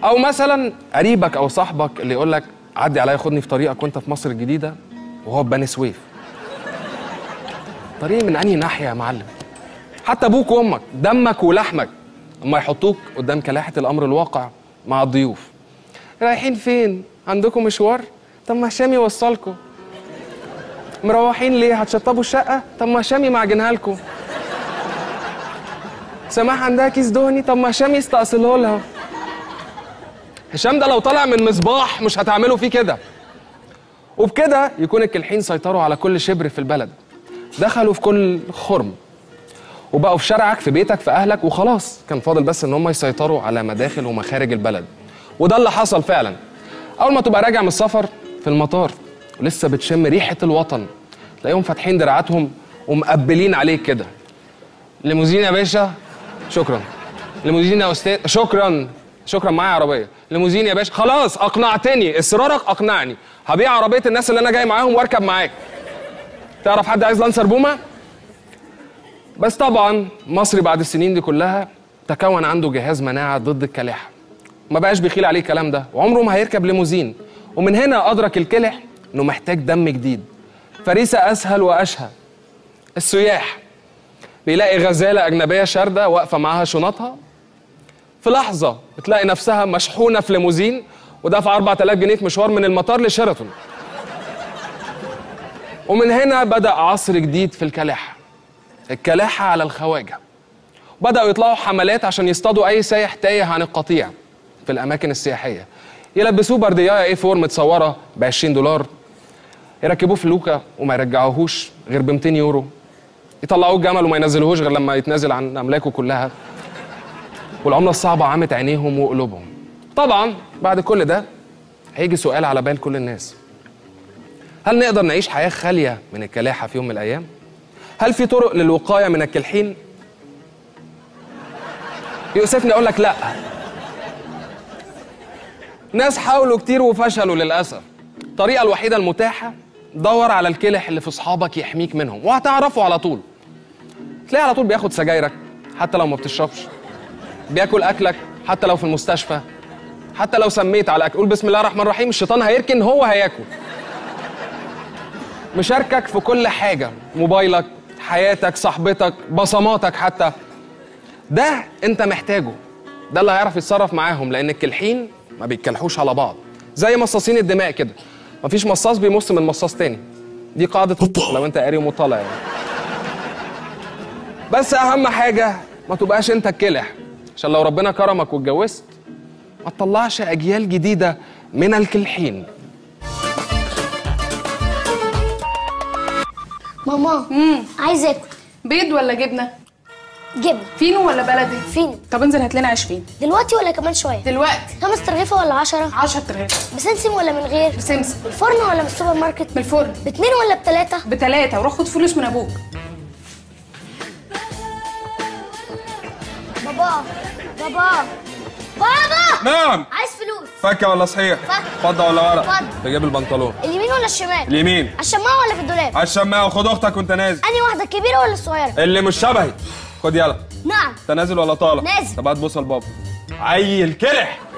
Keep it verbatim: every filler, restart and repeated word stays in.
او مثلا قريبك او صاحبك اللي يقول لك عدي عليا خدني في طريقك وانت في مصر الجديده وهو في بني سويف. طريق من انهي ناحيه يا معلم؟ حتى ابوك وامك دمك ولحمك اما يحطوك قدام كلاحه الامر الواقع مع الضيوف. رايحين فين؟ عندكم مشوار؟ طب ما هشام يوصلكم. مروحين ليه؟ هتشطبوا الشقه؟ طب ما هشام يمعجنها لكم. سماح عندها كيس دهني؟ طب ما هشام يستأصله لها. هشام ده لو طلع من مصباح مش هتعملوا فيه كده. وبكده يكون الكلحين سيطروا على كل شبر في البلد، دخلوا في كل خرم وبقوا في شارعك في بيتك في اهلك، وخلاص كان فاضل بس ان هم يسيطروا على مداخل ومخارج البلد. وده اللي حصل فعلا. اول ما تبقى راجع من السفر في المطار ولسه بتشم ريحه الوطن، تلاقيهم فاتحين دراعاتهم ومقبلين عليك كده. ليموزين يا باشا؟ شكرا. ليموزين يا استاذ؟ شكرا. شكرا معايا عربيه. ليموزين يا باشا؟ خلاص اقنعتني، اصرارك اقنعني. هبيع عربيه الناس اللي انا جاي معاهم واركب معاك. تعرف حد عايز لانسر بومه؟ بس طبعا مصري بعد السنين دي كلها تكون عنده جهاز مناعه ضد الكلاحه. ما بقاش بيخيل عليه الكلام ده، وعمره ما هيركب ليموزين. ومن هنا ادرك الكلح انه محتاج دم جديد، فريسه اسهل واشهى. السياح بيلاقي غزاله اجنبيه شارده واقفه معاها شنطها، في لحظه بتلاقي نفسها مشحونه في ليموزين ودافعه أربعة آلاف جنيه في مشوار من المطار لشيراتون. ومن هنا بدأ عصر جديد في الكلاحة، الكلاحة على الخواجة. بدأوا يطلعوا حملات عشان يصطادوا أي سايح تايه عن القطيع في الأماكن السياحية. يلبسوه بردياية اي أربعة متصورة ب عشرين دولار، يركبوه في لوكا وما يرجعوهوش غير ب مئتين يورو، يطلعوه الجمل وما ينزلوهوش غير لما يتنازل عن أملاكه كلها. والعملة الصعبة عمت عينيهم وقلوبهم. طبعا بعد كل ده هيجي سؤال على بال كل الناس: هل نقدر نعيش حياة خالية من الكلاحة في يوم من الأيام؟ هل في طرق للوقاية من الكلحين؟ يؤسفني أقول لك لأ. ناس حاولوا كتير وفشلوا للأسف. الطريقة الوحيدة المتاحة دور على الكلح اللي في صحابك يحميك منهم، وهتعرفه على طول. تلاقيه على طول بياخد سجايرك حتى لو ما بتشربش، بياكل أكلك حتى لو في المستشفى، حتى لو سميت على أكل قول بسم الله الرحمن الرحيم، الشيطان هيركن هو هياكل. مشاركك في كل حاجة، موبايلك، حياتك، صاحبتك، بصماتك حتى. ده انت محتاجه، ده اللي هيعرف يتصرف معاهم، لان الكلحين ما بيتكلحوش على بعض زي مصاصين الدماء كده. مفيش مصاص بيمص من مصاص تاني، دي قاعدة لو انت قاري ومطلع يعني. بس اهم حاجة ما تبقاش انت الكلح، عشان لو ربنا كرمك واتجوزت ما تطلعش اجيال جديدة من الكلحين. ماما امم عايز اكل. بيض ولا جبنه؟ جبنه. فينو ولا بلدي؟ فينو. طب انزل هات لنا عيش فينو. دلوقتي ولا كمان شويه؟ دلوقتي. خمس ترغيفه ولا عشرة؟ عشرة ترغيفه. بسمسم ولا من غير؟ بسمسم. بالفرن ولا من السوبر ماركت؟ من الفرن. باتنين ولا بتلاته؟ بتلاته، وروح خد فلوس من ابوك. بابا بابا بابا نعم. عايز فلوس. فكه ولا صحيح؟ فكه. فضه ولا ورق؟ فضه. تجيب البنطلون. اليمين ولا الشمال؟ اليمين. على الشماعه ولا في الدولاب؟ على الشماعه. وخد اختك وانت نازل. انهي واحده، الكبيره ولا الصغيره؟ اللي مش شبهي. خد يلا. نعم. انت نازل ولا طالع؟ نازل. طب هات بوصه لبابا. عيل كلح.